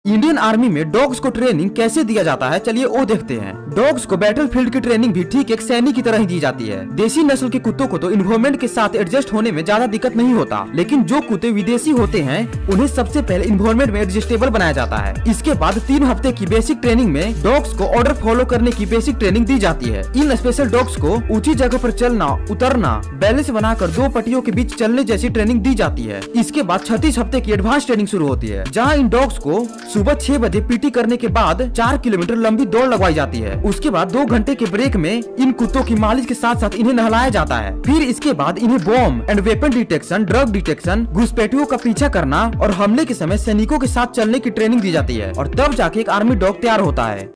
Indian army में dogs को training कैसे दिया जाता है, चलिए वो देखते हैं। डॉग्स को बैटलफील्ड की ट्रेनिंग भी ठीक एक सैनिक की तरह ही दी जाती है। देसी नस्ल के कुत्तों को तो इन्वायरमेंट के साथ एडजस्ट होने में ज्यादा दिक्कत नहीं होता, लेकिन जो कुत्ते विदेशी होते हैं उन्हें सबसे पहले इन्वायरमेंट में एडजस्टेबल बनाया जाता है। इसके बाद 3 हफ्ते की बेसिक ट्रेनिंग में डॉग्स को ऑर्डर फॉलो करने की बेसिक ट्रेनिंग दी जाती है। इन स्पेशल डॉग्स को ऊंची जगह पर चलना, उतरना, बैलेंस बनाकर 2 पट्टियों के बीच चलने जैसी ट्रेनिंग दी जाती है। इसके बाद 36 हफ्ते की एडवांस ट्रेनिंग शुरू होती है, जहाँ इन डॉग्स को सुबह 6 बजे पीटी करने के बाद 4 किलोमीटर लंबी दौड़ लगवाई जाती है। उसके बाद 2 घंटे के ब्रेक में इन कुत्तों की मालिश के साथ साथ इन्हें नहलाया जाता है। फिर इसके बाद इन्हें bomb and weapon detection, drug detection, घुसपैठियों का पीछा करना और हमले के समय सैनिकों के साथ चलने की ट्रेनिंग दी जाती है, और तब जाके एक आर्मी डॉग तैयार होता है।